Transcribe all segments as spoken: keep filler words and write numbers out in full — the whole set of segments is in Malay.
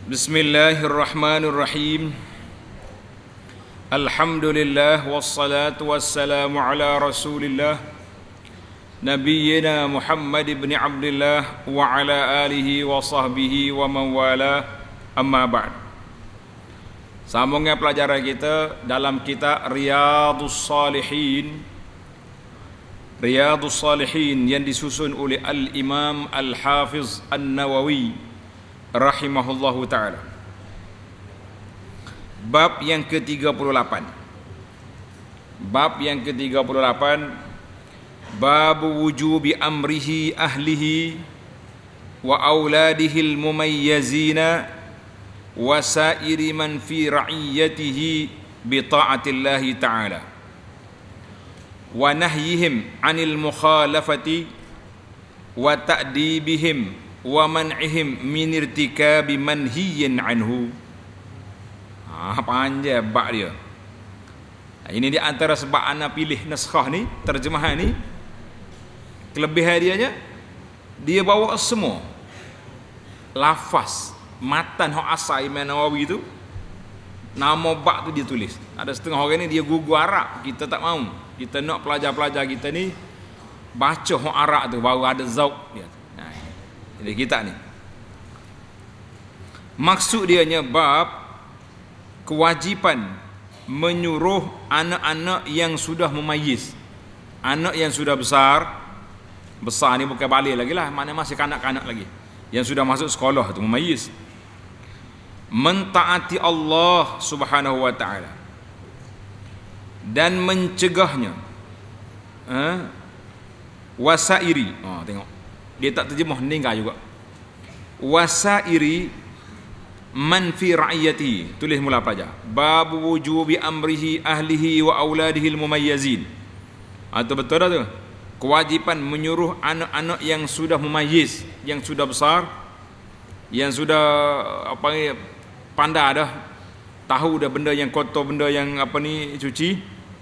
Bismillahirrahmanirrahim. Alhamdulillah wassalatu wassalamu ala Rasulillah Nabiyyina Muhammad ibn Abdullah wa ala alihi wa sahbihi wa man wala, amma ba'd. Sambungnya pelajaran kita dalam kitab Riyadhus Salihin. Riyadhus Salihin yang disusun oleh Al-Imam Al-Hafiz An-Nawawi rahimahullahu ta'ala. Bab yang ke tiga puluh lapan. Bab yang ke tiga puluh lapan, bab wujubi amrihi ahlihi wa auladihil mumayyazina wa sairi man fi ra'iyatihi bi ta'atillahi ta'ala wa nahyihim 'anil mukhalafati wa ta'dibihim wa man'ihim min irtikabi manhiyin anhu. Ah, panjang bab dia. Ini di antara sebab ana pilih naskah ni, terjemahan ni. Kelebihan dia dia bawa semua lafaz matan hak asal Imam Nawawi tu, nama bab tu dia tulis. Ada setengah orang ni dia gugu Arab, kita tak mau. Kita nak pelajar-pelajar kita ni baca hak Arab tu baru ada zauk dia. Nah, jadi kita ni maksud dia nya bab kewajipan menyuruh anak-anak yang sudah memayyiz, anak yang sudah besar. Besar ni bukan balik lagi lah, mana masih kanak-kanak lagi, yang sudah masuk sekolah tu memayyiz, mentaati Allah subhanahu wa ta'ala dan mencegahnya. ha? Wasairi, oh, tengok dia tak terjemah meninggal juga. Wasairi man fi ra'iyatihi, tulis mula pelajar. Bab wujubi amrihi ahlihi wa auladihil mumayyazin. Atau betul dah tu, kewajipan menyuruh anak-anak yang sudah memayyiz, yang sudah besar, yang sudah apa ni, pandai dah, tahu dah benda yang kotor, benda yang apa ni cuci.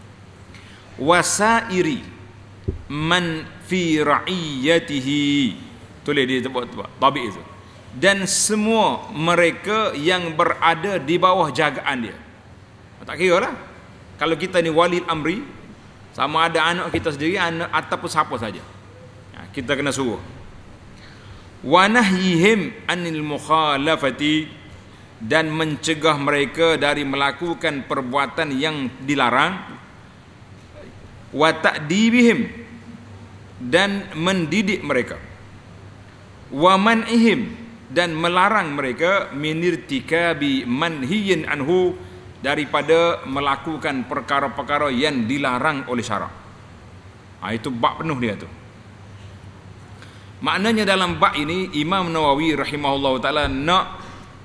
Wasairi man fi ra'iyatihi, tulis dia tempat-tempat tabik itu, dan semua mereka yang berada di bawah jagaan dia. Tak kira lah kalau kita ni walil amri, sama ada anak kita sendiri, anak ataupun siapa saja, kita kena suruh. Wa nahyihim anil mukhalafati, dan mencegah mereka dari melakukan perbuatan yang dilarang. Wa ta'dibihim, dan mendidik mereka. Wa man'ihim, dan melarang mereka minirtikabi manhiyin anhu, daripada melakukan perkara-perkara yang dilarang oleh syarak. Ha, itu bab penuh dia tu. Maknanya dalam bab ini Imam Nawawi rahimahullah ta'ala nak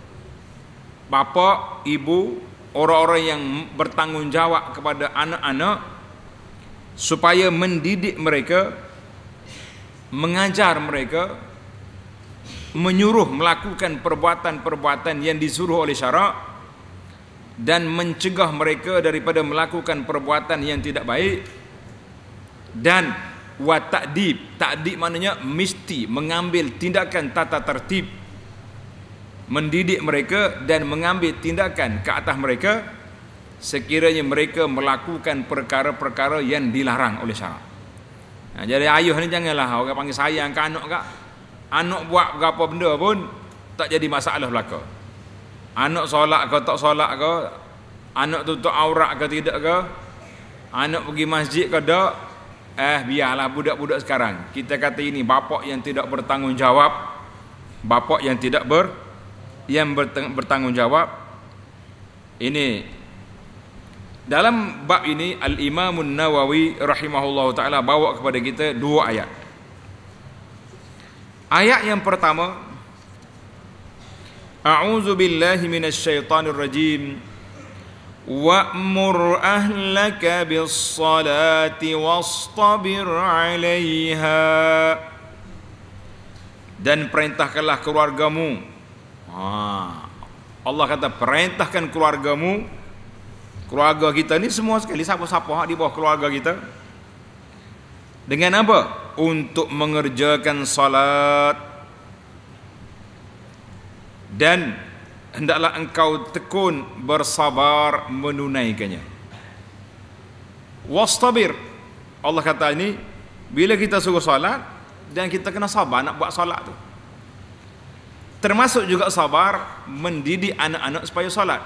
bapa, ibu, orang-orang yang bertanggungjawab kepada anak-anak supaya mendidik mereka, mengajar mereka, menyuruh melakukan perbuatan-perbuatan yang disuruh oleh syarak, dan mencegah mereka daripada melakukan perbuatan yang tidak baik. Dan wa ta'dib, ta'dib maknanya mesti mengambil tindakan tata tertib, mendidik mereka dan mengambil tindakan ke atas mereka sekiranya mereka melakukan perkara-perkara yang dilarang oleh syarak. Nah, jadi ayuh ni janganlah orang panggil sayang ke anak kak. Anak buat berapa benda pun tak jadi masalah belaka. Anak solat ke tak solat ke, anak tutup aurat ke tidak ke, anak pergi masjid ke tak, eh biarlah budak-budak sekarang. Kita kata ini bapak yang tidak bertanggungjawab, bapak yang tidak ber yang bertanggungjawab. Ini dalam bab ini Al-Imam An-Nawawi rahimahullahu taala bawa kepada kita dua ayat. Ayat yang pertama, A'udzu billahi minasyaitonir rajim. Wa'mur ahlaka bis-salati wastabir 'alaiha. Dan perintahkanlah keluargamu. Ha. Allah kata perintahkan keluargamu. Keluarga kita ni semua sekali, siapa-siapa di bawah keluarga kita. Dengan apa? Untuk mengerjakan salat dan hendaklah engkau tekun bersabar menunaikannya. Wastabir, Allah kata ini, bila kita suruh solat dan kita kena sabar nak buat solat tu. Termasuk juga sabar mendidik anak-anak supaya solat.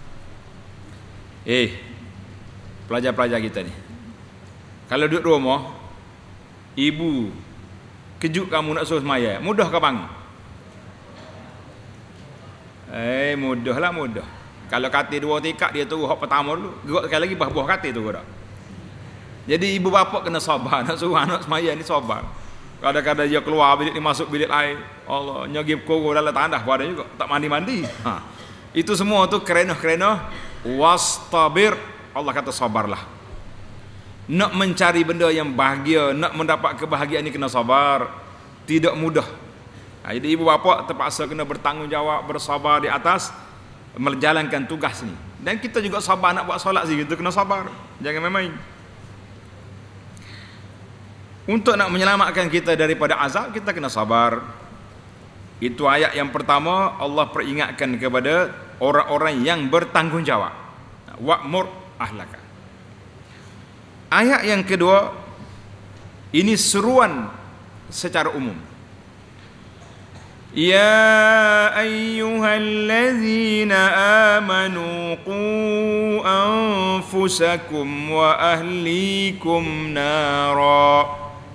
Eh, pelajar-pelajar kita ni, kalau duduk rumah, ibu kejut kamu nak suruh semaya, mudah ke bangun? Eh, mudah lah, mudah. Kalau kata dua tikak, dia turun hak pertama dulu, gerak sekali lagi buah-buah kata tu dah. Jadi ibu bapa kena sabar nak suruh anak semaya ni, sabar. Kadang-kadang dia keluar bilik ni, masuk bilik lain, Allah, nyagip koro dalam tandas pada juga, tak mandi-mandi. Ha. Itu semua tu kerana-kerana wastabir, Allah kata sabarlah. Nak mencari benda yang bahagia, nak mendapat kebahagiaan ni kena sabar. Tidak mudah. Ha, jadi ibu bapa terpaksa kena bertanggungjawab, bersabar di atas menjalankan tugas ni. Dan kita juga sabar nak buat solat sih, kita kena sabar. Jangan main-main. Untuk nak menyelamatkan kita daripada azab, kita kena sabar. Itu ayat yang pertama, Allah peringatkan kepada orang-orang yang bertanggungjawab. Wa'mur ahlaka. Ayat yang kedua, ini seruan secara umum. Ya ayyuhallazina amanu qu anfusakum wa ahlikum nara.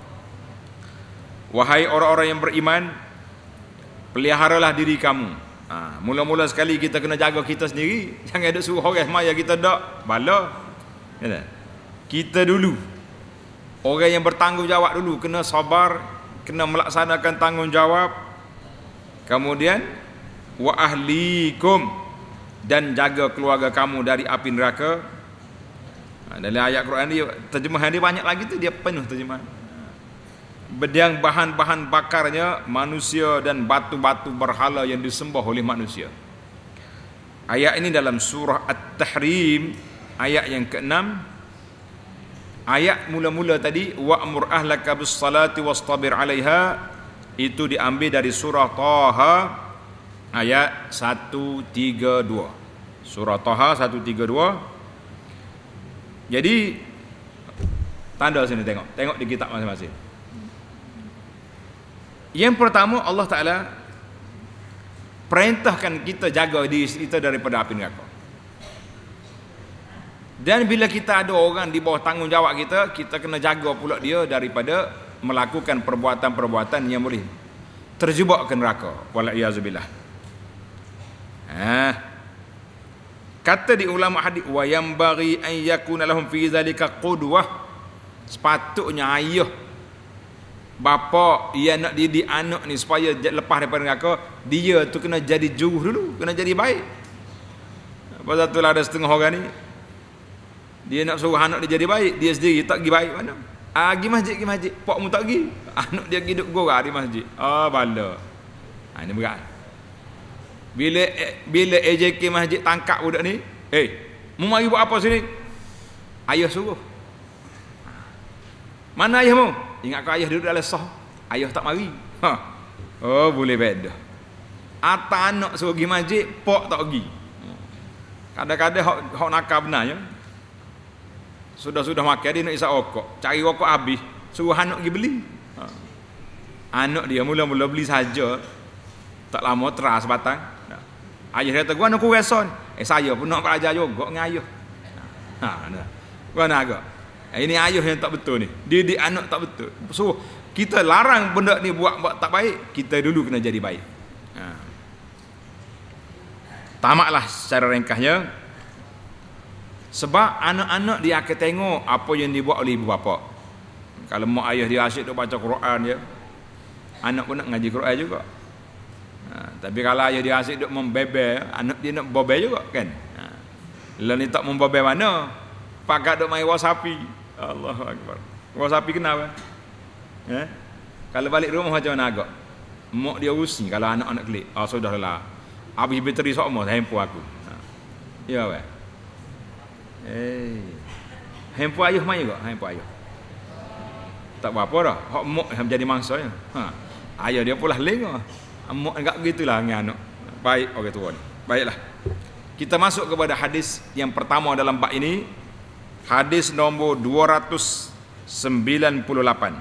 Wahai orang-orang yang beriman, peliharalah diri kamu. Ha, mula-mula sekali kita kena jaga kita sendiri. Jangan ada suruh orang semaya kita dak bala. Ya, kita dulu, orang yang bertanggungjawab dulu, kena sabar, kena melaksanakan tanggungjawab. Kemudian wa ahlikum, dan jaga keluarga kamu dari api neraka. Ha, dalam ayat Quran dia, terjemahan dia banyak lagi tu, dia penuh terjemahan. Yang bahan-bahan bakarnya manusia dan batu-batu berhala yang disembah oleh manusia. Ayat ini dalam surah At-Tahrim, ayat yang keenam. Ayat mula-mula tadi, wa'mur ahlaka bis salati wastabir 'alaiha, itu diambil dari surah Taha ayat seratus tiga puluh dua. Surah Taha seratus tiga puluh dua. Jadi tanda sini, tengok, tengok di kitab masing-masing. Yang pertama, Allah Ta'ala perintahkan kita jaga diri kita daripada api neraka. Dan bila kita ada orang di bawah tanggungjawab kita, kita kena jaga pula dia daripada melakukan perbuatan-perbuatan yang boleh terjebak ke neraka. Wal'iyazubillah. Ha. Kata di ulama hadis, wa yambaghi an yakuna lahum fi zalika qudwah. Sepatutnya ayah, bapa yang nak didik anak ni supaya lepas daripada neraka, dia tu kena jadi juru dulu, kena jadi baik. Pasal tu lah ada setengah orang ni, dia nak suruh anak dia jadi baik, dia sendiri tak pergi baik mana. Ah, pergi masjid, pergi masjid, pak mu tak pergi, anak dia pergi duduk gorah di masjid. Ah, bala. Ha, ini berat. Bila bila A J K masjid tangkap budak ni, eh, mu mari buat apa sini? Ayah suruh. Mana ayahmu? Ingat kau ayah duduk dalam sah, ayah tak mari. Ha. Oh, boleh beda. Atas anak suruh pergi masjid, pak tak pergi. Kadang-kadang hok hok nakal benarnya. Sudah-sudah makan dia nak isap rokok, cari rokok habis, suruh anak pergi beli. Ha. Anak dia mula-mula beli saja, tak lama teras batang. Ayah dia kata, gua nak kurang son. Eh, saya pun nak belajar juga dengan ayah. Ha, nah. Gua nak agak. Ini ayah yang tak betul ni. Didik anak tak betul. So, kita larang benda ni buat buat tak baik, kita dulu kena jadi baik. Ha. Tamatlah secara ringkasnya. Sebab anak-anak dia akan tengok apa yang dibuat oleh ibu bapa. Kalau mak ayah dia asyik duk baca Quran dia, anak pun nak ngaji Quran juga. Ha, tapi kalau ayah dia asyik duk membebel, anak dia nak bobel juga kan. Ha. Lalu ni tak membobel mana? Pakat duk main wasapi. Allahu Akbar. Wasapi kenapa? Eh? Kalau balik rumah macam mana agak? Mak dia usi kalau anak-anak klik. Ah, sudahlah. Habis bateri semua handphone aku. Ha. Ya weh. Eh. Handphone ayah main juga, handphone ayah. Tak apa dah. Hak mak yang jadi mangsanya. Ha. Ayah dia pula leng ah. Mak enggak begitulah dengan anak. Baik orang tua ni. Baiklah. Kita masuk kepada hadis yang pertama dalam bab ini. Hadis nombor dua ratus sembilan puluh lapan.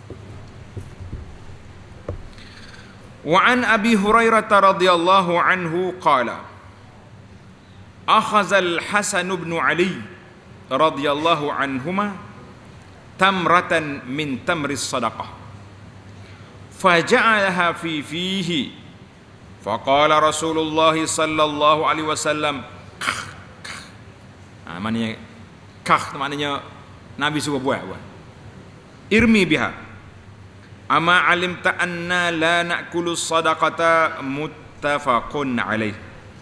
Wa an Abi Hurairah radhiyallahu anhu qala akhadha al-Hasan bin Ali radhiyallahu anhuma tamratan min tamri sadaqah faja'alaha fi fihi faqala Rasulullah sallallahu alaihi wasallam ah maknanya kah maknanya Nabi suruh buat buat irmi biha ama alimta anna la na'kulu sadaqata muttafaqun alaih.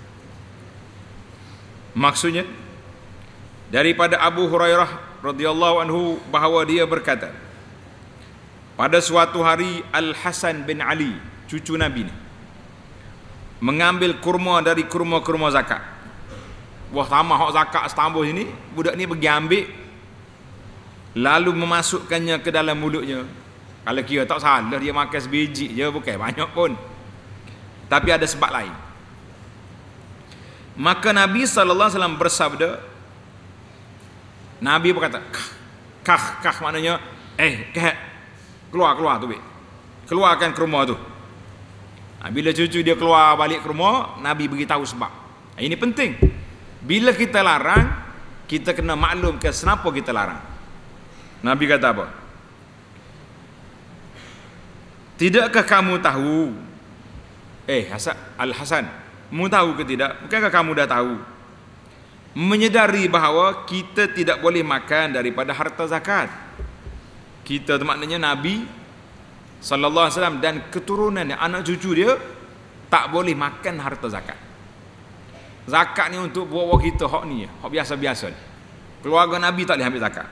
Maksudnya daripada Abu Hurairah radhiyallahu anhu bahawa dia berkata, pada suatu hari Al-Hasan bin Ali, cucu Nabi ni, mengambil kurma dari kurma-kurma zakat. Wah, tambah hak zakat setambah sini, budak ni pergi ambil lalu memasukkannya ke dalam mulutnya. Kalau kira tak salah dia makan sebiji je, bukan banyak pun. Tapi ada sebab lain. Maka Nabi sallallahu alaihi wasallam bersabda, Nabi berkata, kah, kah maknanya, eh, kah, keluar, keluar tu, be. Keluarkan ke rumah tu. Nah, bila cucu dia keluar balik ke rumah, Nabi beritahu sebab. Nah, ini penting. Bila kita larang, kita kena maklum ke kenapa kita larang. Nabi kata apa? Tidakkah kamu tahu? Eh, Hasan, Al-Hasan, kamu tahu ke tidak? Bukankah kamu dah tahu? Menyedari bahawa kita tidak boleh makan daripada harta zakat. Kita tu maknanya Nabi sallallahu alaihi wasallam dan keturunannya, anak cucu dia tak boleh makan harta zakat. Zakat ni untuk buat-buat kita hak ni, hak biasa-biasa. Keluarga Nabi tak boleh ambil zakat.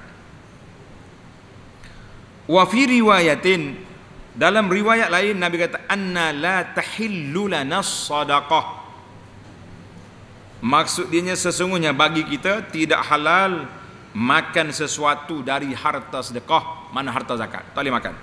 Wa fi riwayatin, dalam riwayat lain Nabi kata anna la tahillu lana sadaqah. Maksudnya sesungguhnya bagi kita tidak halal makan sesuatu dari harta sedekah, mana harta zakat, tak boleh makan.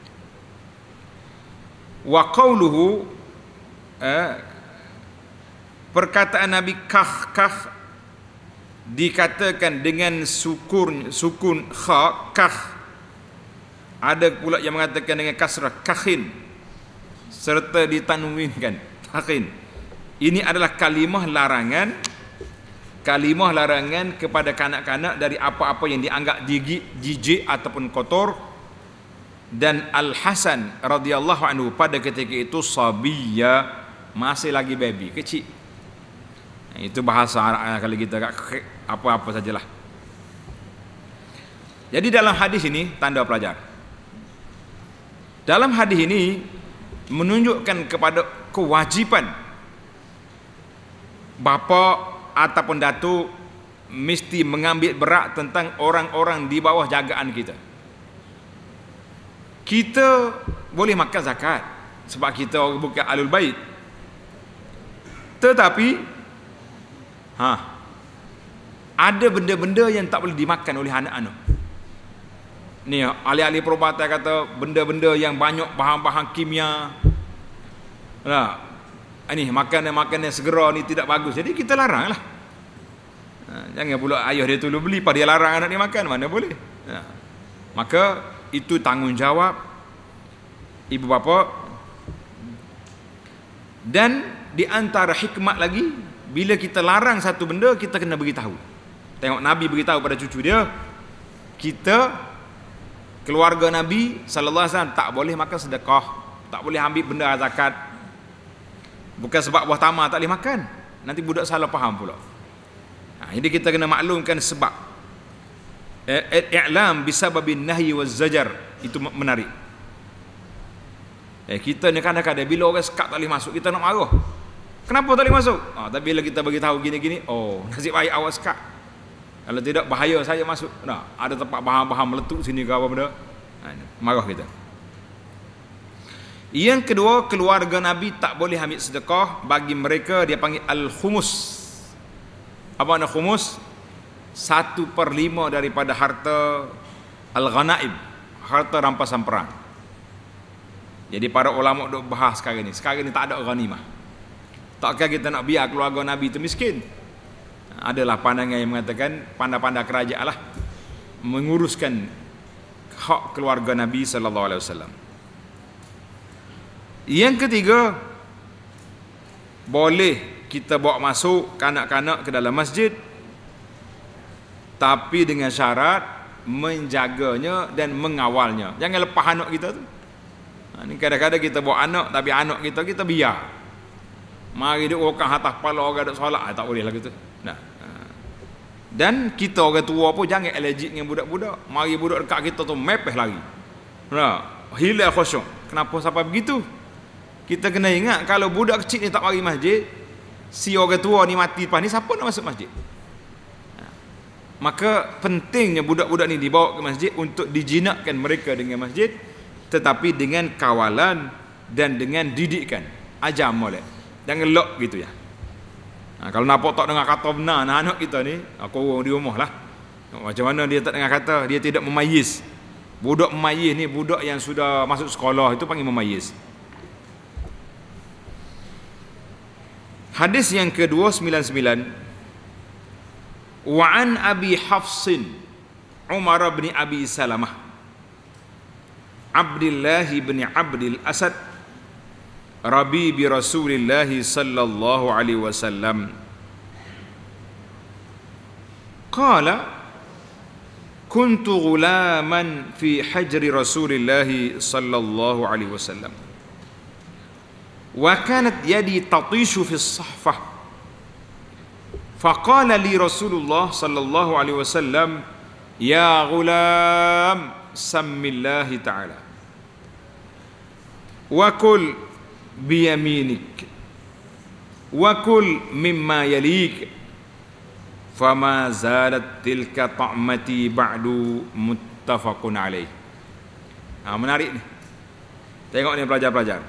Wa qauluhu, eh, perkataan Nabi kah kah dikatakan dengan sukun sukun kha kah. Ada pula yang mengatakan dengan kasrah kakhin serta ditanwinkan kakhin. Ini adalah kalimah larangan, kalimah larangan kepada kanak-kanak dari apa-apa yang dianggap gigit, jijik ataupun kotor. Dan Al-Hasan radhiyallahu anhu pada ketika itu sabiyya, masih lagi baby, kecil. Itu bahasa Arab kalau kita apa-apa sajalah. Jadi dalam hadis ini tanda pelajar. Dalam hadis ini menunjukkan kepada kewajipan bapa ataupun datuk mesti mengambil berat tentang orang-orang di bawah jagaan kita. Kita boleh makan zakat sebab kita bukan alul bait. Tetapi ha, ada benda-benda yang tak boleh dimakan oleh anak-anak. Ni ahli-ahli perubatan kata benda-benda yang banyak bahan-bahan kimia. Nah, ini makanan-makanan segera ni tidak bagus. Jadi kita larang lah. Ha, jangan pula ayah dia tu beli pada dia larang anak dia makan, mana boleh. Ha, maka itu tanggungjawab ibu bapa. Dan di antara hikmat lagi, bila kita larang satu benda, kita kena beritahu. Tengok Nabi beritahu pada cucu dia, kita keluarga Nabi sallallahu alaihi wasallam tak boleh makan sedekah, tak boleh ambil benda zakat. Bukan sebab buah tamar tak boleh makan, nanti budak salah faham pula. Ha, jadi kita kena maklumkan sebab. I'lam bisababin nahyi waz zajar, itu menarik. Eh, kita ni kadang-kadang bila orang sekat tak boleh masuk, kita nak marah. Kenapa tak boleh masuk? Ah, tapi bila kita bagi tahu gini-gini, oh, nasib baik awak sekat. Kalau tidak bahaya saya masuk. Nah, ada tempat bahan-bahan meletup sini ke apa benda. Ha, marah kita. Yang kedua, keluarga Nabi tak boleh ambil sedekah. Bagi mereka dia panggil al-khumus. Apa makna khumus? Satu per lima daripada harta al-ghanaim, harta rampasan perang. Jadi para ulama duk bahas sekarang ni. Sekarang ni tak ada ghanimah. Takkan kita nak biar keluarga Nabi itu miskin? Adalah pandangan yang mengatakan pandai-pandai kerajaan lah menguruskan hak keluarga Nabi sallallahu alaihi wasallam. Yang ketiga, boleh kita bawa masuk kanak-kanak ke dalam masjid, tapi dengan syarat menjaganya dan mengawalnya. Jangan lepas anak kita tu. Ha, ni kadang-kadang kita bawa anak, tapi anak kita kita biar. Mari dia orang atas kepala orang duk solat, ah, tak boleh lah gitu. Nah. Dan kita orang tua pun jangan allergic dengan budak-budak. Mari budak dekat kita tu mepeh lagi. Nah, hilang khusyuk. Kenapa sampai begitu? Kita kena ingat kalau budak kecil ni tak mari masjid, si orang tua ni mati lepas ni siapa nak masuk masjid? Nah, maka pentingnya budak-budak ni dibawa ke masjid untuk dijinakkan mereka dengan masjid, tetapi dengan kawalan dan dengan didikan. Ajar molek. Jangan lock gitu ya. Ha, kalau nampak tak dengar kata benar anak kita ni, aku orang di rumah lah. Macam mana dia tak dengar kata, dia tidak memayis. Budak memayis ni budak yang sudah masuk sekolah, itu panggil memayis. Hadis yang ke dua ratus sembilan puluh sembilan, wa an Abi Hafsin Umar bin Abi Salamah Abdullah bin Abdul Asad Rabi bi Rasulillah sallallahu alaihi wasallam qala kuntu ghulaman fi hajri Rasulillah sallallahu alaihi wasallam wa kanat yadi tatishu fi as-sahfah faqala li Rasulullah sallallahu alaihi wasallam ya ghulam sammillahi ta'ala wa kul biyaminik wa kul mimma yalik fama zalat tilka ta'mati ba'du muttafaqun alaih. Ha, menarik ni. Tengok ni pelajar-pelajar.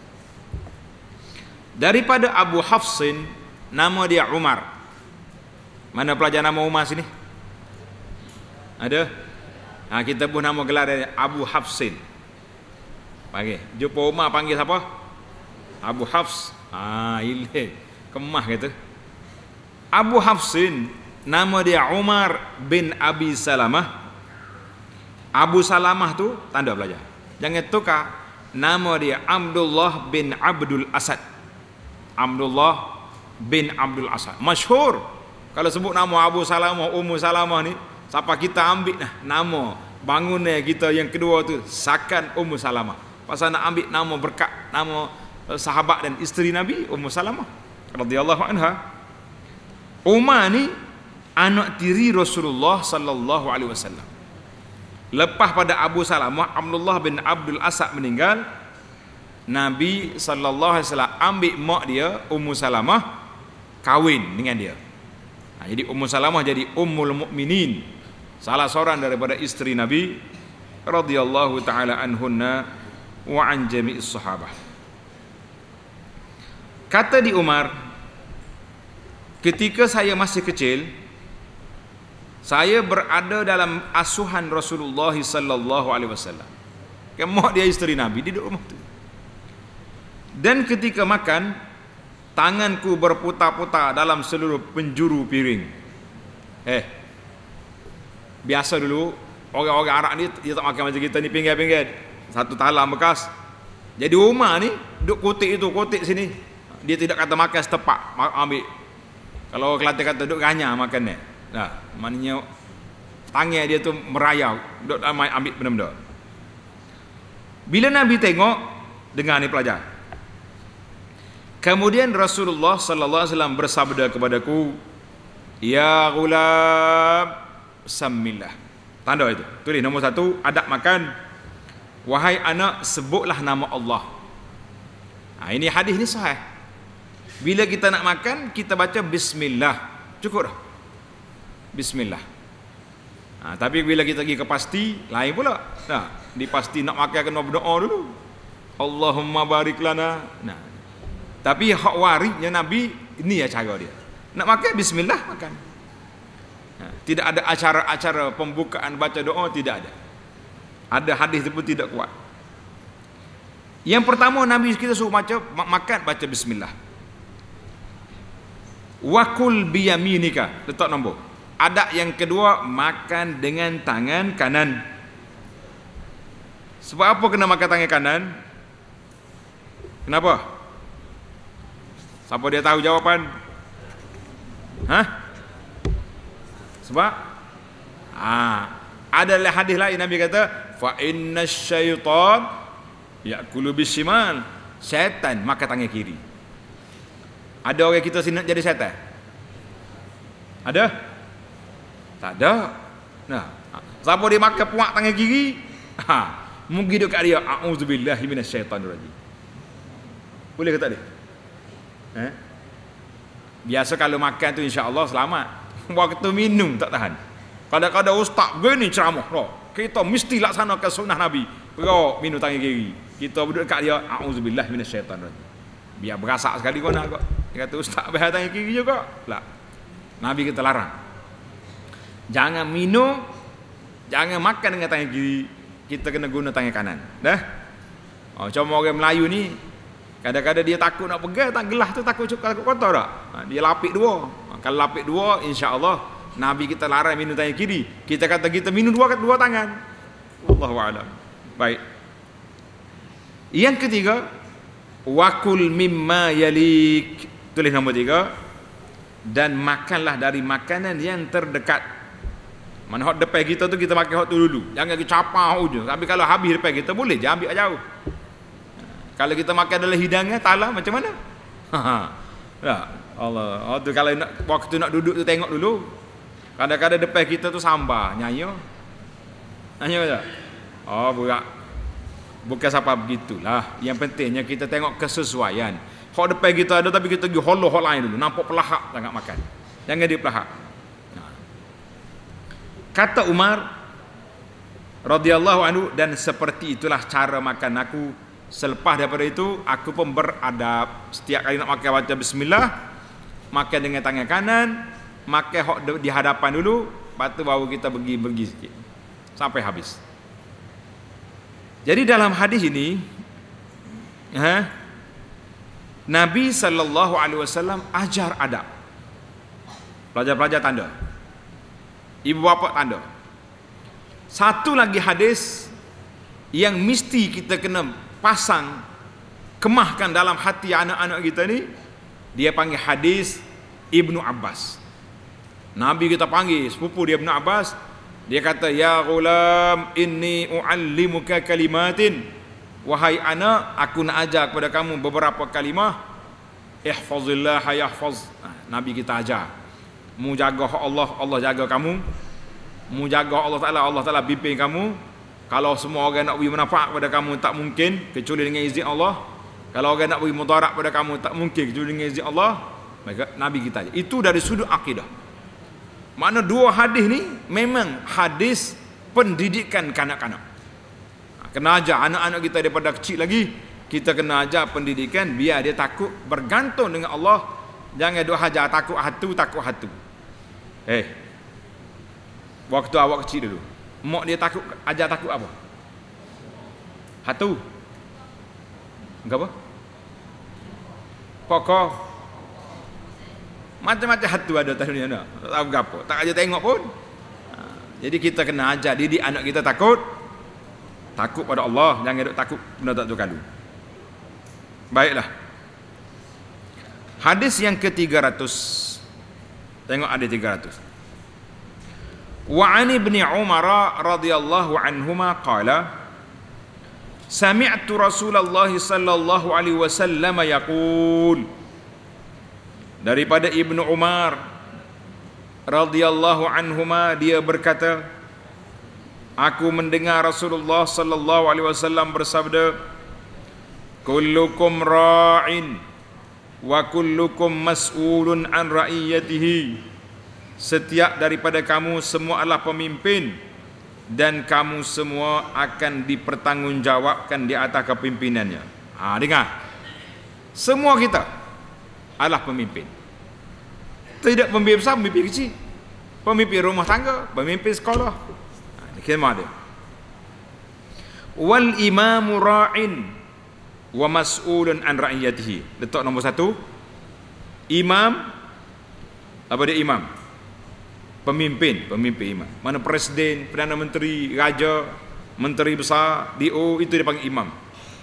Daripada Abu Hafsin, nama dia Umar. Mana pelajar nama Umar sini? Ada? Ha, kita pun nama gelar dia Abu Hafsin. Panggil. Jumpa Umar panggil siapa? Abu Hafs. Ah, ile kemah kata. Abu Hafsin nama dia Umar bin Abi Salamah. Abu Salamah tu tanda belajar. Jangan tukar. Nama dia Abdullah bin Abdul Asad. Abdullah bin Abdul Asad. Masyhur. Kalau sebut nama Abu Salamah, Ummu Salamah ni, siapa kita ambil nah nama bangunnya kita yang kedua tu Sakan Ummu Salamah. Pasal nak ambil nama berkat, nama sahabat dan isteri Nabi Ummu Salamah radhiyallahu anha. Umar ni anak tiri Rasulullah sallallahu alaihi wasallam. Lepas pada Abu Salamah, Abdullah bin Abdul Asad meninggal, Nabi sallallahu alaihi wasallam ambil mak dia Ummu Salamah, kahwin dengan dia. Ha, jadi Ummu Salamah jadi Ummul Mukminin, salah seorang daripada isteri Nabi radhiyallahu taala anhunna wa an jami'is sahabah. Kata di Umar, ketika saya masih kecil, saya berada dalam asuhan Rasulullah sallallahu alaihi wasallam. Kemak dia isteri Nabi di rumah tu. Dan ketika makan, tanganku berputar-putar dalam seluruh penjuru piring. Eh, biasa dulu orang-orang Arab ni dia tak makan macam kita ni pinggir-pinggir. Satu talam bekas. Jadi Umar ni duk kotik itu, kotik sini. Dia tidak kata makan setepak, ambil. Kalau Kelantan kata duk ganyah makan ni. Nah, maknanya tangan dia tu merayau, duk ambil benda-benda. Bila Nabi tengok, dengar ni pelajar. Kemudian Rasulullah sallallahu alaihi wasallam bersabda kepadaku, ya ghulam sammillah. Tanda itu. Tulis nombor satu, adab makan. Wahai anak, sebutlah nama Allah. Ha, ini hadis ni sahih. Bila kita nak makan, kita baca bismillah. Cukup dah. Bismillah. Ha, tapi bila kita pergi ke pasti, lain pula. Nah, di pasti nak makan kena berdoa dulu. Allahumma barik lana. Nah. Tapi hak warisnya Nabi, ini ya cara dia. Nak makan bismillah makan. Ha, tidak ada acara-acara pembukaan baca doa, tidak ada. Ada hadis itu pun tidak kuat. Yang pertama Nabi kita suruh baca makan baca bismillah. Wakul biyaminika, letak nombor. Adab yang kedua, makan dengan tangan kanan. Sebab apa kena makan tangan kanan? Kenapa? Siapa dia tahu jawapan? Hah? Sebab ah, ada hadis lain Nabi kata, fa inna syaitan ya'kulu bishimal. Syaitan makan tangan kiri. Ada orang kita sini nak jadi syaitan? Ada? Tak ada. Nah, siapa dia makan puak tangan kiri? Ha, mungkin dekat dia, a'udzubillahi minasyaitanirrajim. Boleh ke tak boleh? Eh? Biasa kalau makan tu insya-Allah selamat. Waktu minum tak tahan. Kadang-kadang ustaz begini ceramah, kita mesti laksanakan sunnah Nabi. Perok minum tangan kiri. Kita duduk dekat dia, a'udzubillahi minasyaitanirrajim. Biar berasak sekali kau nak kau. Dia kata ustaz bahas tangan kiri juga. Tak. Nabi kita larang. Jangan minum, jangan makan dengan tangan kiri. Kita kena guna tangan kanan. Dah? Oh, cuma orang Melayu ni kadang-kadang dia takut nak pegang tak gelas tu, takut takut kotor tak? Ha, dia lapik dua. Ha, kalau lapik dua, insya-Allah Nabi kita larang minum tangan kiri. Kita kata kita minum dua dua tangan. Wallahu a'lam. Baik. Yang ketiga, wakul mimma yalik. Tulis nombor tiga. Dan makanlah dari makanan yang terdekat. Mana hot depan kita tu kita makan hot tu dulu. Jangan kita capah je. Tapi kalau habis depan kita boleh je ambil jauh. Kalau kita makan dalam hidangan talah macam mana? Ya, Allah. Oh, tu kalau nak, waktu nak duduk tu tengok dulu. Kadang-kadang depan kita tu sambar, nyanyo. Nyanyo tak? Oh, berat. Bukan siapa begitulah. Yang pentingnya kita tengok kesesuaian. Hak depan kita ada tapi kita pergi holoh hak lain dulu. Nampak pelahak sangat makan. Jangan dia pelahak. Kata Umar radhiyallahu anhu, dan seperti itulah cara makan aku. Selepas daripada itu aku pun beradab. Setiap kali nak makan baca bismillah, makan dengan tangan kanan, makan hak di hadapan dulu, lepas tu baru kita pergi-pergi sikit sampai habis. Jadi dalam hadis ini ha, Nabi sallallahu alaihi wasallam ajar adab. Pelajar-pelajar tanda, ibu bapa tanda. Satu lagi hadis yang mesti kita kena pasang, kemahkan dalam hati anak-anak kita ni, dia panggil hadis Ibnu Abbas. Nabi kita panggil sepupu dia Ibnu Abbas, dia kata, ya ghulam inni uallimuka kalimatin, wahai anak, aku nak ajar kepada kamu beberapa kalimah. Ihfazillah yahfaz. Nabi kita ajar, mu jaga Allah, Allah jaga kamu. Mu jaga Allah Taala, Allah Taala bimbing kamu. Kalau semua orang nak beri manfaat pada kamu tak mungkin kecuali dengan izin Allah. Kalau orang nak beri mudarat pada kamu tak mungkin kecuali dengan izin Allah. Maka Nabi kita ajar. Itu dari sudut akidah. Makna dua hadis ni memang hadis pendidikan kanak-kanak. Kena ajar anak-anak kita daripada kecil lagi. Kita kena ajar pendidikan biar dia takut bergantung dengan Allah. Jangan duk hajar takut hatu, takut hatu. Eh, waktu awak kecil dulu, mak dia takut, ajar takut apa? Hatu. Enggak apa? Kokoh. Macam-macam hatu ada tahun ni ada. Tak tahu apa. Tak ajar tengok pun. Jadi kita kena ajar didik anak kita takut. Takut pada Allah, jangan duk takut benda tak tu kalu. Baiklah. Hadis yang ke tiga ratus. Tengok hadis tiga ratus. Wa an ibni Umar radhiyallahu anhuma qala sami'tu Rasulullah sallallahu alaihi wasallam yaqul. Daripada Ibnu Umar radhiyallahu anhuma, dia berkata, aku mendengar Rasulullah sallallahu alaihi wasallam bersabda, kullukum ra'in wa kullukum mas'ulun an ra'iyatihi. Setiap daripada kamu semua adalah pemimpin dan kamu semua akan dipertanggungjawabkan di atas kepimpinannya. Ha, dengar. Semua kita adalah pemimpin. Tidak pemimpin besar, pemimpin kecil. Pemimpin rumah tangga, pemimpin sekolah. Ha, ini kemah dia. Wal imamu ra'in wa mas'ulun an ra'iyatihi. Letak nombor satu. Imam Apa dia imam? Pemimpin, pemimpin imam. Mana presiden, perdana menteri, raja, menteri besar, D O, itu dia panggil imam.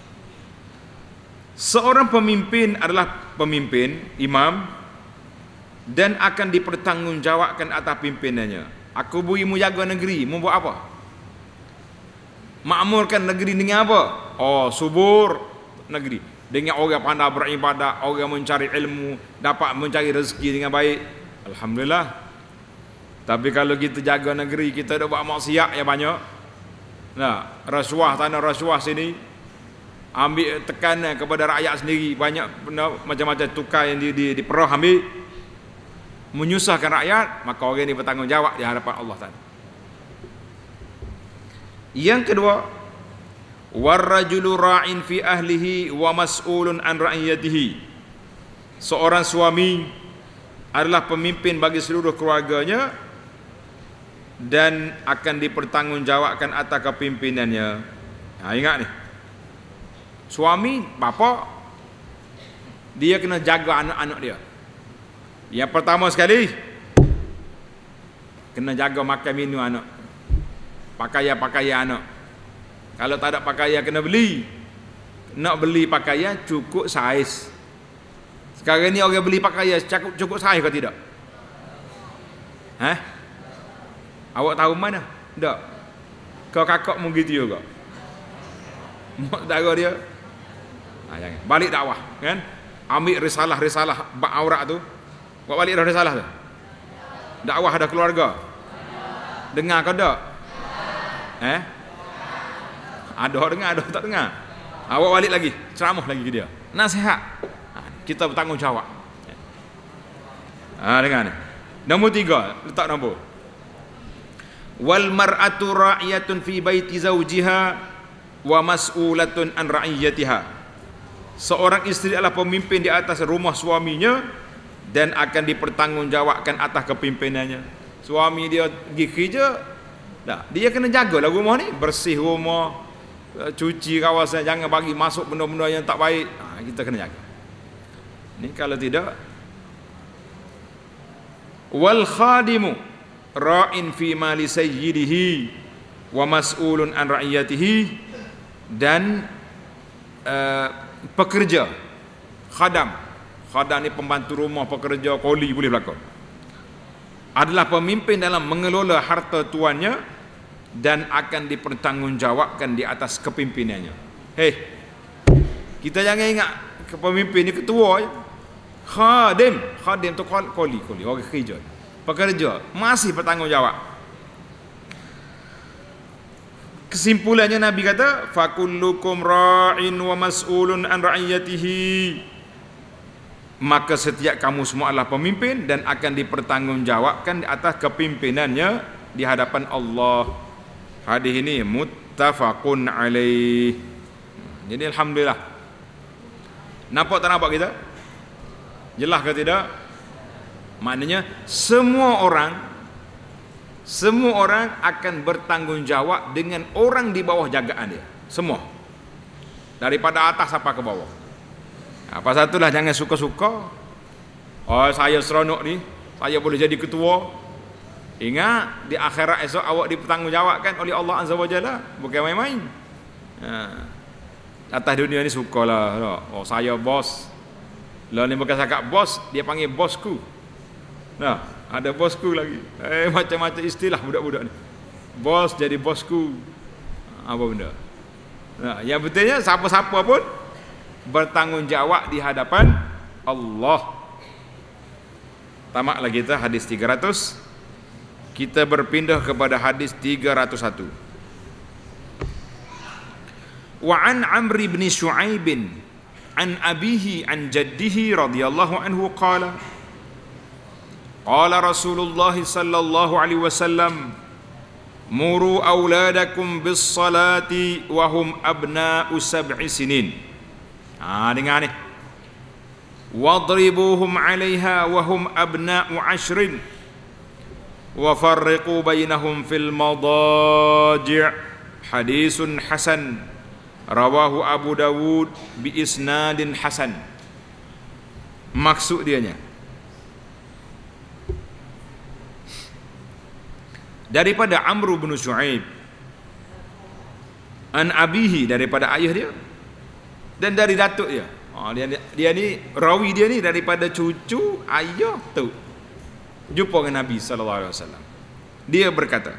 Seorang pemimpin adalah pemimpin, imam, dan akan dipertanggungjawabkan atas pimpinannya. Aku beri mu jaga negeri, mu buat apa? Makmurkan negeri dengan apa? Oh, subur negeri. Dengan orang pandai beribadat, orang mencari ilmu, dapat mencari rezeki dengan baik. Alhamdulillah. Tapi kalau kita jaga negeri, kita dah buat maksiat yang banyak. Nah, rasuah tanah rasuah sini, ambil tekanan kepada rakyat sendiri, banyak macam-macam tukar yang di, di, diperah ambil, menyusahkan rakyat, maka orang ini bertanggungjawab di hadapan Allah Taala. Yang kedua, warrajulu ra'in fi ahlihi wa mas'ulun an ra'iyatihi. Seorang suami adalah pemimpin bagi seluruh keluarganya dan akan dipertanggungjawabkan atas kepimpinannya. Ha, ingat ni. Suami, bapa, dia kena jaga anak-anak dia. Yang pertama sekali, kena jaga makan minum anak, pakaian-pakaian anak. Kalau tak ada pakaian kena beli. Nak beli pakaian cukup saiz. Sekarang ni orang beli pakaian cukup cukup saiz ke tidak? Hah? Awak tahu mana? Tak. Kau kakak mu gitu juga. Mak saudara dia. Ha, jangan. Balik dakwah, kan? Ambil risalah-risalah bab aurat tu. Buat balik dah risalah tu. Dakwah ada keluarga. Dengar ke tak? Eh? Ada dengar, ada tak dengar. Awak balik lagi, ceramah lagi ke dia. Nasihat. Ha, kita bertanggungjawab. Ha, dengar ni. Nombor tiga, letak nombor. Wal mar'atu ra'iyatun fi baiti zawjiha wa mas'ulatun an ra'iyatiha. Seorang isteri adalah pemimpin di atas rumah suaminya dan akan dipertanggungjawabkan atas kepimpinannya. Suami dia pergi kerja, dah, dia kena jagalah rumah ni, bersih rumah, cuci kawasan, jangan bagi masuk benda-benda yang tak baik. Ha, kita kena jaga. Ni kalau tidak, wal khadimu ra'in fi mali sayyidihi wa mas'ulun an ra'iyatihi. Dan uh, pekerja, khadam, khadam ni pembantu rumah, pekerja, koli boleh berlaku, adalah pemimpin dalam mengelola harta tuannya dan akan dipertanggungjawabkan di atas kepimpinannya. Hei, kita jangan ingat pemimpin ni ketua je. Khadim, khadim tu koli, koli, orang kerja, pekerja, masih bertanggungjawab. Kesimpulannya Nabi kata, fakullukum ra'in wa mas'ulun an ra'iyatihi. Maka setiap kamu semua adalah pemimpin dan akan dipertanggungjawabkan di atas kepimpinannya di hadapan Allah. Hadis ini muttafaqun alaih. Jadi alhamdulillah. Nampak tak nampak kita? Jelas ke tidak? Maknanya semua orang Semua orang akan bertanggungjawab dengan orang di bawah jagaan dia. Semua. Daripada atas sampai ke bawah. Apa satulah jangan suka-suka. Oh, saya seronok ni, saya boleh jadi ketua. Ingat, di akhirat esok awak dipertanggungjawabkan oleh Allah Azza wa Jalla. Bukan main-main. Ha. Atas dunia ni sukalah. Oh, saya bos. Lalu ni bukan cakap bos, dia panggil bosku. Nah, ada bosku lagi. Eh, macam-macam istilah budak-budak ni. Bos jadi bosku. Apa benda? Nah, yang betulnya siapa-siapa pun bertanggungjawab di hadapan Allah. Tamaklah kita hadis tiga ratus. Kita berpindah kepada hadis tiga ratus satu. Wa an Amr bin Shu'aib an abihi an jaddihi radhiyallahu anhu qala qala Rasulullah sallallahu alaihi wasallam muru auladakum bis salati wa hum abna'u sab'i sinin. Ah, dengar ni. Wadribuhum 'alaiha wa hum abna'u 'ashrin wa farriqu bainahum fil madaji'. Hadisun hasan rawahu Abu Dawud bi isnadin hasan. Maksud dianya, daripada Amr bin Shu'aib an abihi, daripada ayah dia, dan dari datuk dia. Ha, dia dia ni rawi dia ni daripada cucu ayah tu jumpa dengan Nabi sallallahu alaihi wasallam. Dia berkata,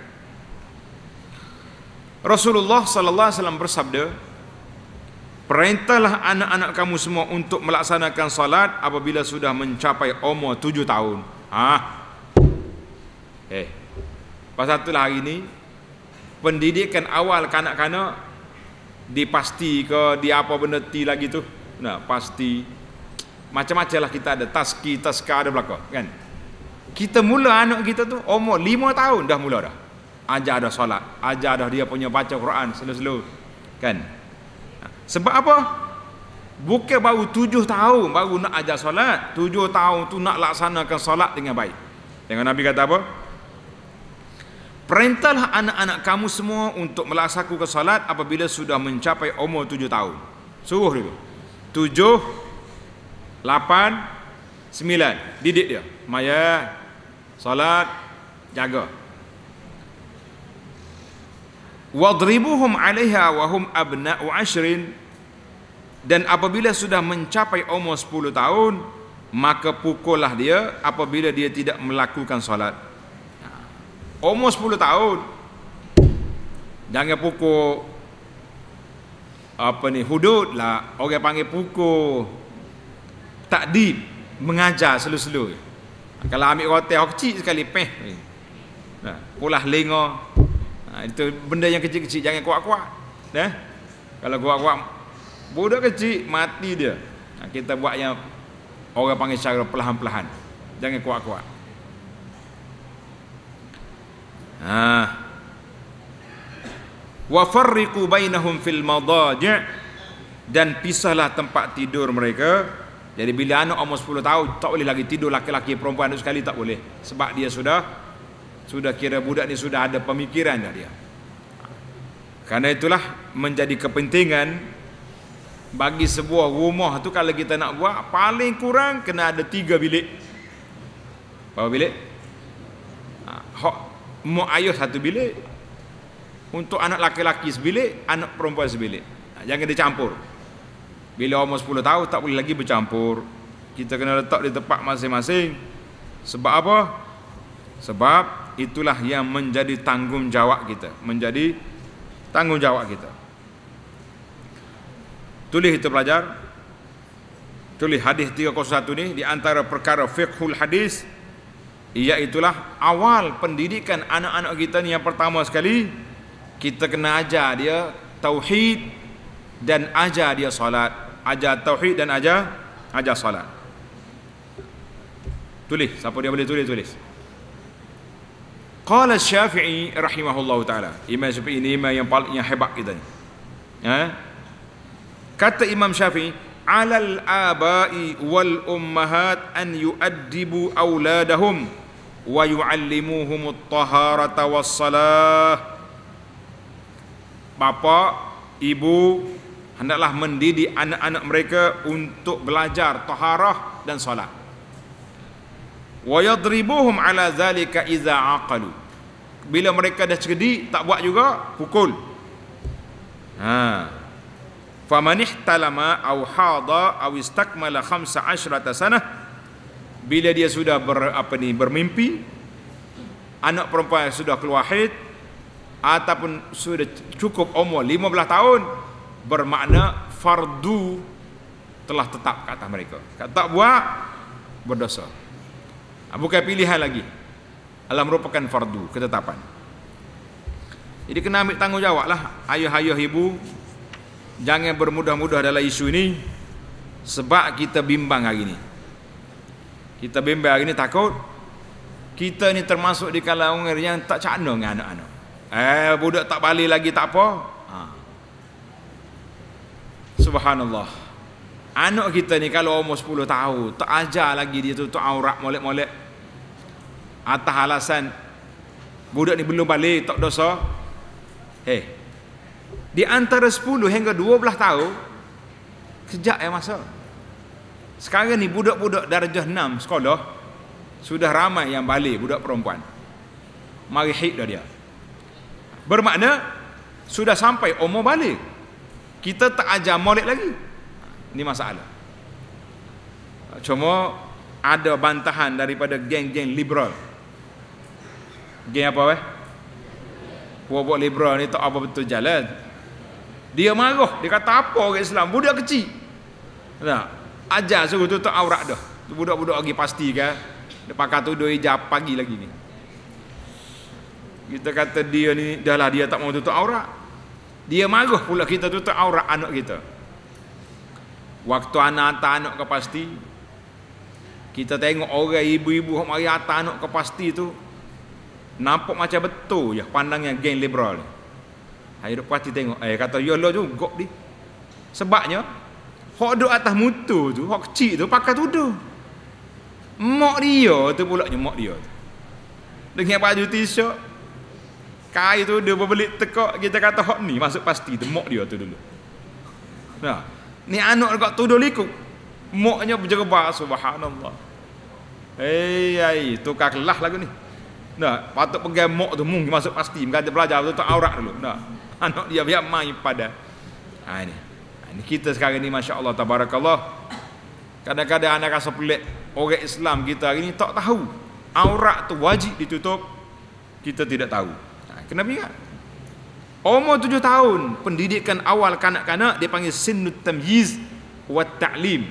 Rasulullah sallallahu alaihi wasallam bersabda, perintahlah anak-anak kamu semua untuk melaksanakan salat apabila sudah mencapai umur tujuh tahun. Ha. Eh. Pasal itulah hari ni pendidikan awal kanak-kanak dipasti ke dia apa benda ti lagi tu. Nah, pasti macam-macam lah kita ada taski, taska ada belaka, kan? Kita mula anak kita tu umur lima tahun dah mula dah. Ajar dah solat, ajar dah dia punya baca Quran slow-slow, kan? Sebab apa? Bukan baru tujuh tahun baru nak ajar solat, tujuh tahun tu nak laksanakan solat dengan baik. Tengok Nabi kata apa? Perintahlah anak-anak kamu semua untuk melaksanakan solat apabila sudah mencapai umur tujuh tahun. Suruh dulu. Tujuh, lapan, sembilan. Didik dia. Maya, solat, jaga. Wadribuhum alaiha wahum abna'u ashrin. Dan apabila sudah mencapai umur sepuluh tahun, maka pukullah dia apabila dia tidak melakukan solat. Umur sepuluh tahun, jangan pukul apa ni, hudud lah, orang panggil pukul takdib, mengajar selu-selu. Kalau ambil rotel kecil sekali peh, nah, pulah lenga, nah, itu benda yang kecil-kecil, jangan kuat-kuat. Nah, kalau kuat-kuat budak kecil mati dia. Nah, kita buat yang orang panggil secara perlahan-perlahan, jangan kuat-kuat. Ha. Wa farriqu bainahum fil madaji', dan pisahlah tempat tidur mereka. Jadi bila anak umur sepuluh tahun tak boleh lagi tidur laki-laki perempuan itu sekali, tak boleh, sebab dia sudah sudah kira budak ni sudah ada pemikiran dah dia. Karena itulah menjadi kepentingan bagi sebuah rumah tu, kalau kita nak buat paling kurang kena ada tiga bilik. Berapa bilik? Ha, mak ayah satu bilik, untuk anak laki-laki sebilik, anak perempuan sebilik. Jangan dicampur. Bila umur sepuluh tahun tak boleh lagi bercampur. Kita kena letak di tempat masing-masing. Sebab apa? Sebab itulah yang menjadi tanggungjawab kita, menjadi tanggungjawab kita. Tulis itu pelajar. Tulis hadis tiga kosong satu ni di antara perkara fiqhul hadis, iaitulah awal pendidikan anak-anak kita ni. Yang pertama sekali, kita kena ajar dia tauhid dan ajar dia solat. Ajar tauhid dan ajar ajar solat. Tulis, siapa dia boleh tulis, tulis. Qala Syafi'i rahimahullahu taala. Imam Syafi'i ini imam yang paling yang hebat kita ni. Ha? Kata Imam Syafi'i, alal abai wal ummahat an yu'addibu auladahum wa yu'allimuhumut taharata wassalah. Bapa, ibu hendaklah mendidik anak-anak mereka untuk belajar taharah dan solat. Wa yadribuhum ala zalika idza aqalu. Bila mereka dah cerdik tak buat juga, pukul. Ha. Faman ihtalama aw hada aw istakmala khamsa asyrata sanah, bila dia sudah ber, apa ni bermimpi, anak perempuan sudah keluar haid ataupun sudah cukup umur lima belas tahun, bermakna fardu telah tetap ke atas mereka. Kalau tak buat, berdosa. Bukan pilihan lagi, adalah merupakan fardu, ketetapan. Jadi kena ambil tanggungjawab lah ayah-ayah, ibu. Jangan bermudah-mudah dalam isu ini, sebab kita bimbang hari ni. Kita bimbang hari ni, takut kita ni termasuk di kalangan yang tak cakna dengan anak-anak. Eh, budak tak balik lagi tak apa. Ha. Subhanallah. Anak kita ni kalau umur sepuluh tahun tak ajar lagi dia tutup aurat molek-molek atas alasan budak ni belum balik, tak dosa. Hei, di antara sepuluh hingga dua belas tahun sejak yang masa. Sekarang ni budak-budak darjah enam sekolah sudah ramai yang balik, budak perempuan. mari haid dah dia. Bermakna sudah sampai umur balik, kita tak ajar maulid lagi. Ini masalah. Cuma ada bantahan daripada geng-geng liberal. Geng apa weh? Puak-puak liberal ni tak apa betul jalan. Dia marah, dia kata apa orang Islam? Budak kecil. Nah, ajar suruh tutup aurat dah. Budak-budak lagi pasti kan. Dia pakai tudung hijab pagi lagi ni. Kita kata dia ni dah lah dia tak mau tutup aurat. Dia marah pula kita tutup aurat anak kita. Waktu anak hantar anak ke pasti, kita tengok orang ibu-ibu yang mari hantar anak ke pasti tu, nampak macam betul je pandangnya geng liberal ni. Hai duk pasti tengok, eh kata ya Allah juga di. Sebabnya hok duk atas mutu tu, hok kecil tu pakai tudung. Mak dia tu pula je mak dia tu. Dengan baju t-shirt, kain tu dia berbelit tekak, kita kata hok ni masuk pasti tu mak dia tu dulu. Nah, ni anak dekat tudung likuk. Maknya berjerba, subhanallah. Hei, ai, tukar kelas lagu ni. Nah, patut pegang mak tu mung masuk pasti, mengata belajar tu aurat dulu. Nah, anak dia biar main pada. Ha ini. Ha, ini kita sekarang ni masya-Allah tabarakallah. Kadang-kadang anak rasa pelik orang Islam kita hari ni tak tahu aurat tu wajib ditutup. Kita tidak tahu. Ha, kenapa ingat? Umur tujuh tahun, pendidikan awal kanak-kanak dia panggil sinnut tamyiz wa ta'lim.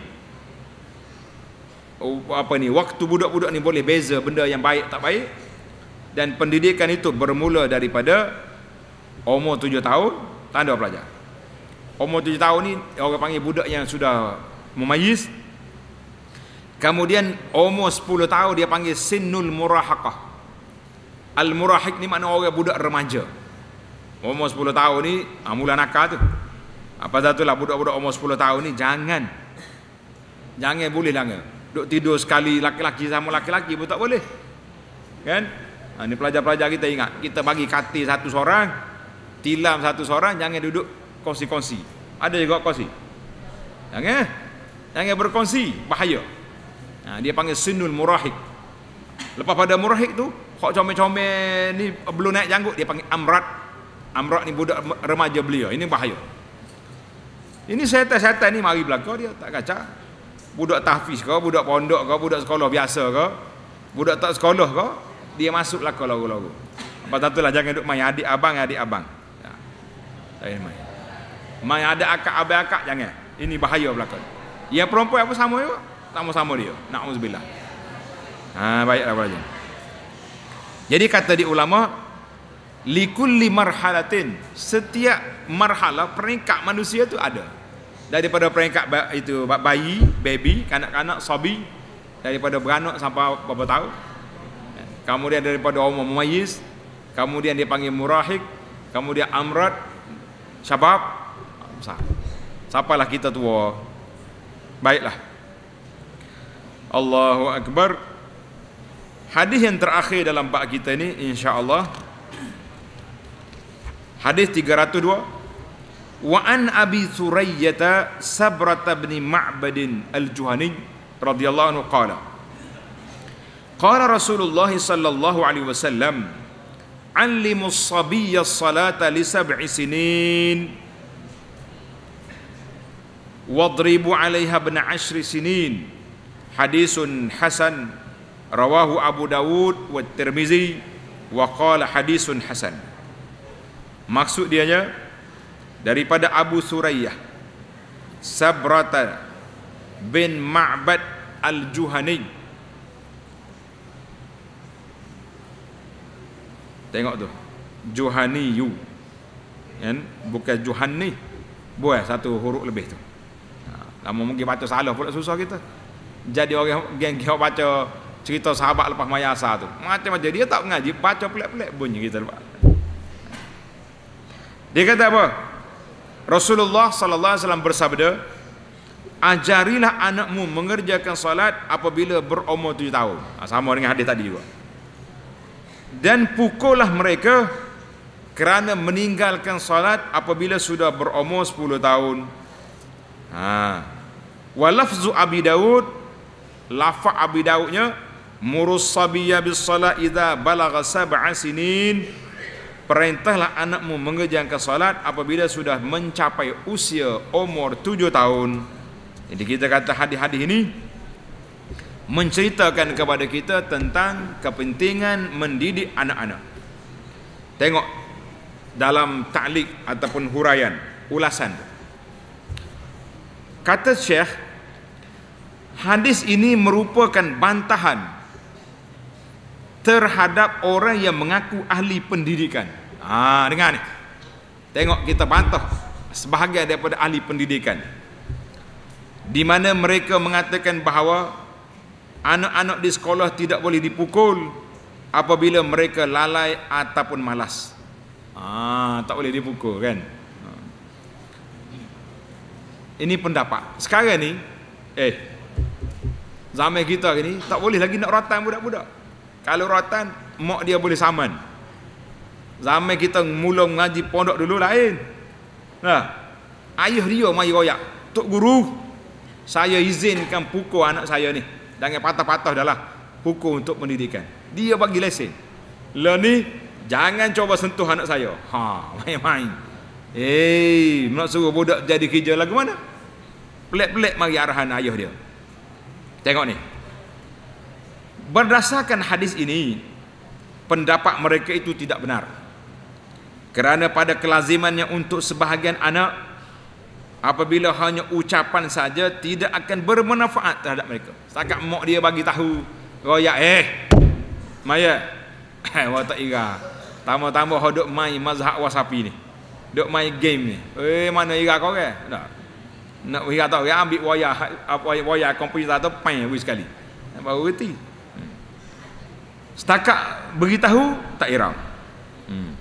Oh, apa ni? Waktu budak-budak ni boleh beza benda yang baik tak baik. Dan pendidikan itu bermula daripada umur tujuh tahun, tanda pelajar. Umur tujuh tahun ni orang panggil budak yang sudah mumayyiz. Kemudian umur sepuluh tahun dia panggil sinnul murahaqah. Al-murahik ni makna orang budak remaja. Umur sepuluh tahun ni ah, mula nakal tu. Apa satulah budak-budak umur sepuluh tahun ni jangan jangan boleh langgar. Duk tidur sekali laki-laki sama laki-laki pun tak boleh. Kan? Ha, ni pelajar-pelajar kita ingat, kita bagi katil satu seorang, tilam satu seorang, jangan duduk kongsi-kongsi. Ada juga kongsi. Jangan. Jangan berkongsi, bahaya. Ha, dia panggil sinnul murahik. Lepas pada murahik tu, hok comel-comel ni belum naik janggut, dia panggil amrat. Amrat ni budak remaja belia. Ini bahaya. Ini setan-setan ni mari belakang dia tak kacau. Budak tahfiz ke, budak pondok ke, budak sekolah biasa ke, budak tak sekolah ke, dia masuk lah ke lagu-lagu. Apa tentulah jangan duk main adik abang adik abang. Ya. Jangan main. Main ada akak abang akak jangan. Ini bahaya belakang. Yang perempuan apa sama juga? Sama-sama dia. Na'udzubillah. Ha, baiklah belajar. Jadi kata di ulama, likulli marhalatin, setiap marhalah peringkat manusia tu ada. Daripada peringkat itu bayi, baby, kanak-kanak, sabi, daripada beranak sampai berapa tahun. Kemudian daripada umur mumayyiz, kemudian dia panggil murahik, kemudian amrat, syabab, besar. Sapalah kita tua. Baiklah. Allahu akbar. Hadis yang terakhir dalam bab kita ini insya-Allah hadis tiga ratus dua. Wa an Abi Surayyah Sabrah bin Ma'bad al-Juhani radhiyallahu anhu qala qala Rasulullah sallallahu alaihi wasallam allimu as-sabiyya as-salata li sab'i sinin wadribu 'alaiha ibn 'ashri sinin. Hadisun hasan rawahu Abu Dawud wa Tirmizi wa qala hadisun hasan. Maksud dianya daripada Abu Surayyah Sabrata bin Ma'bad al-Juhani. Tengok tu, Juhani yu, kan? Bukan Juhani, buat satu huruf lebih tu. Lama mungkin baca salah pula susah kita. Jadi orang geng-geng baca cerita sahabat lepas mayasa tu, macam-macam dia tak mengaji, baca pelik-pelik bunyi kita lepas. Dia kata apa? Rasulullah sallallahu alaihi wasallam bersabda, ajarilah anakmu mengerjakan salat apabila berumur tujuh tahun. Ha, sama dengan hadis tadi juga. Dan pukullah mereka kerana meninggalkan salat apabila sudah berumur sepuluh tahun. Ha. Wa lafzu Abi Daud, lafaz Abi Daudnya murus sabiyya bis salat idza balagha sab'a sinin, perintahlah anakmu mengerjakan salat apabila sudah mencapai usia umur tujuh tahun. Jadi kita kata hadis-hadis ini menceritakan kepada kita tentang kepentingan mendidik anak-anak. Tengok dalam ta'liq ataupun huraian, ulasan. Kata Syekh, hadis ini merupakan bantahan terhadap orang yang mengaku ahli pendidikan. Ah, dengar ni. Tengok kita bantah sebahagian daripada ahli pendidikan, di mana mereka mengatakan bahawa anak-anak di sekolah tidak boleh dipukul apabila mereka lalai ataupun malas. Ah, tak boleh dipukul kan. Ini pendapat. Sekarang ni, eh, zaman kita ni tak boleh lagi nak rotan budak-budak. Kalau rotan, mak dia boleh saman. Zaman kita mula mengaji pondok dulu lain. Nah, ayah dia mai royak, "Tok guru, saya izinkan pukul anak saya ni. Jangan patah-patah dah lah. Pukul untuk pendidikan." Dia bagi lesen. Lah ni, jangan cuba sentuh anak saya. Ha, main-main. Eh, nak suruh budak jadi kerja lagu mana? Pelik-pelik mari arahan ayah dia. Tengok ni. Berdasarkan hadis ini, pendapat mereka itu tidak benar. Kerana pada kelazimannya untuk sebahagian anak, apabila hanya ucapan saja tidak akan bermanfaat terhadap mereka. Setakat mak dia bagi tahu, royak, eh, maya, eh, awak tak ira. Tambah-tambah hodok main mazhab wasapi ni. Dok main game ni. Eh, mana ira kau ke? Tak. Nak ira tahu ya, ambil wayar apa wayar komputer tu pain habis sekali. Baru reti. Setakat beritahu tak ira. Hmm.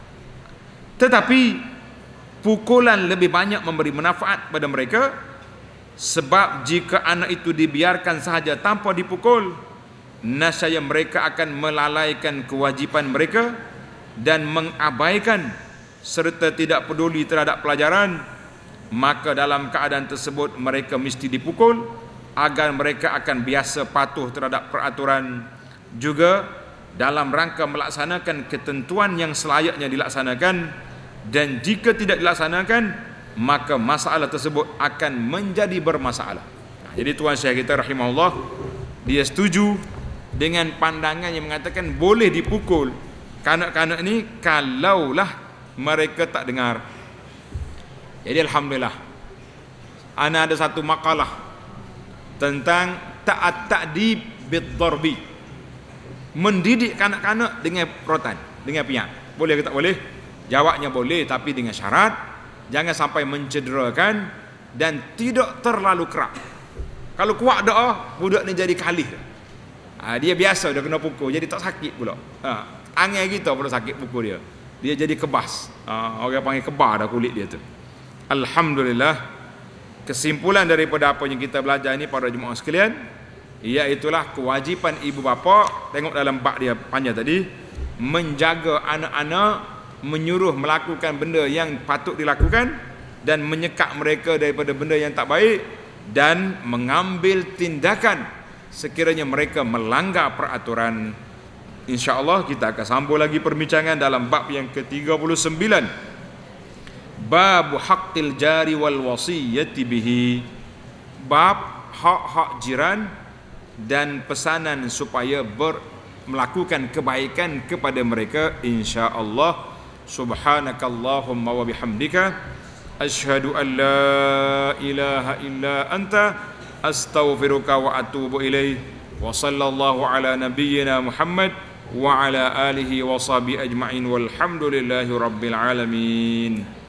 Tetapi pukulan lebih banyak memberi manfaat pada mereka, sebab jika anak itu dibiarkan sahaja tanpa dipukul, nescaya mereka akan melalaikan kewajipan mereka dan mengabaikan serta tidak peduli terhadap pelajaran. Maka dalam keadaan tersebut mereka mesti dipukul agar mereka akan biasa patuh terhadap peraturan, juga dalam rangka melaksanakan ketentuan yang selayaknya dilaksanakan. Dan jika tidak dilaksanakan, maka masalah tersebut akan menjadi bermasalah. Nah, jadi Tuan Syekh kita rahimahullah, dia setuju dengan pandangan yang mengatakan boleh dipukul kanak-kanak ni kalaulah mereka tak dengar. Jadi alhamdulillah, ana ada satu makalah tentang ta'at ta'dib bid-darbi, mendidik kanak-kanak dengan rotan, dengan piak. Boleh ke tak boleh? Jawabnya boleh, tapi dengan syarat jangan sampai mencederakan dan tidak terlalu keras. Kalau kuat dah, budak ni jadi kalih. Ha, dia biasa dah kena pukul, jadi tak sakit pula. Ha, angin kita pula sakit pukul dia. Dia jadi kebas. Ha, orang panggil kebar dah kulit dia tu. Alhamdulillah, kesimpulan daripada apa yang kita belajar ini para jemaah sekalian, iaitulah kewajipan ibu bapa, tengok dalam bab dia panjang tadi, menjaga anak-anak, menyuruh melakukan benda yang patut dilakukan dan menyekat mereka daripada benda yang tak baik, dan mengambil tindakan sekiranya mereka melanggar peraturan. InsyaAllah kita akan sambung lagi perbincangan dalam bab yang ke tiga puluh sembilan, bab haqqil jari wal wasiyyati bihi, bab hak-hak jiran dan pesanan supaya ber, melakukan kebaikan kepada mereka, insya-Allah. Subhanakallahumma wa bihamdika asyhadu an la ilaha illa anta astaghfiruka wa atubu ilaik. Wa sallallahu ala nabiyyina Muhammad wa ala alihi wa sahbihi ajma'in walhamdulillahi rabbil alamin.